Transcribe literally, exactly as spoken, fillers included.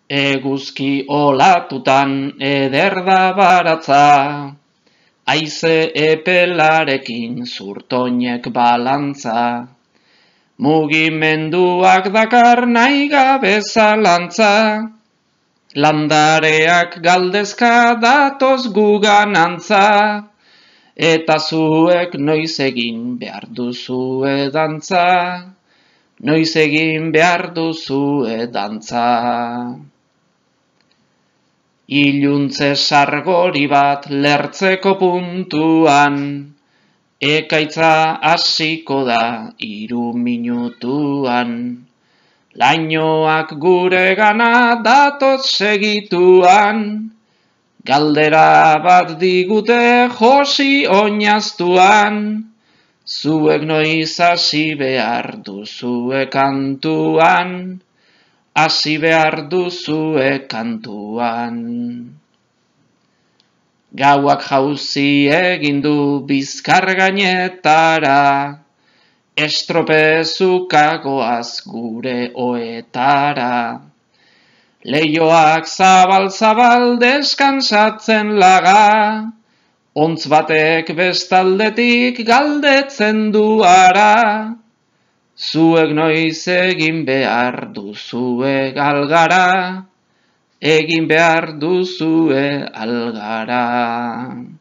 Eguzki olatutan eder da baratza, haize epelarekin zurtoinek balantza. Mugimenduak dakar nahi gabe zalantza, landareak galdezka datoz gugan antza, eta zuek noiz egin behar duzue dantza, noiz egin behar duzue dantza. Iluntze sargori bat lertzeko puntuan, ekaitza hasiko da hiru minutuan. Lainoak gure gana datoz segituan, galdera bat digute josi oinaztuan, zuek noiz hasi behar duzue kantuan, hasi behar duzue kantuan. Gauak jauzi egin du bizkar gainetara, estropezukagoaz gure oetara. Leioak zabal-zabal deskansatzen laga, ontz batek bestaldetik galdetzen du ara. Zuek noiz egin behar duzue galgara, egin behar duzue algara.